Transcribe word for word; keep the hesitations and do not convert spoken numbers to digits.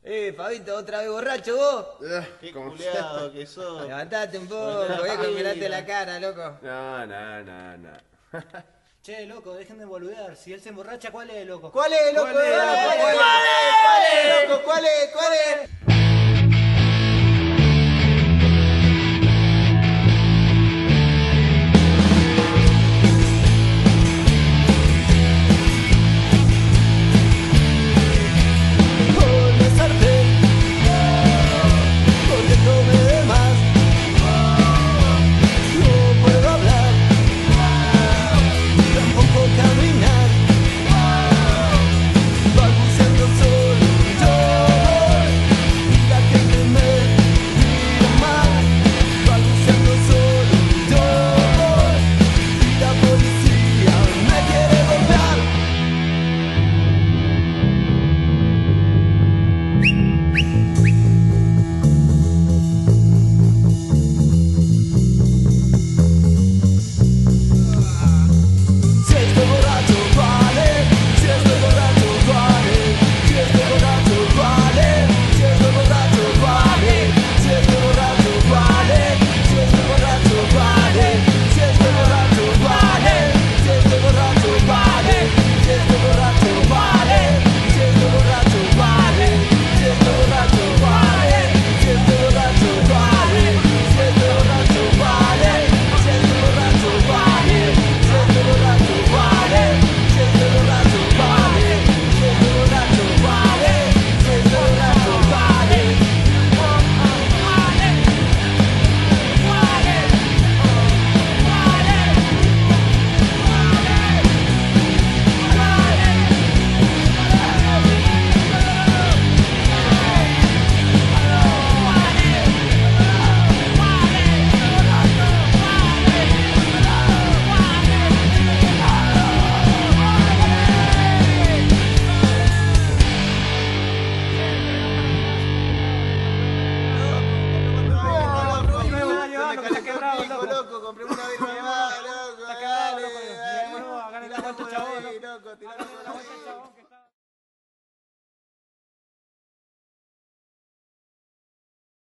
Eh, Fabito, ¿otra vez borracho vos? Qué culeado que sos. Levantate un poco, viejo, mirate la cara, loco. No, no, no, no. Che, loco, dejen de boludear. Si él se emborracha, ¿cuál es, loco? ¿Cuál es, loco? ¿Cuál es, loco? ¿Cuál es?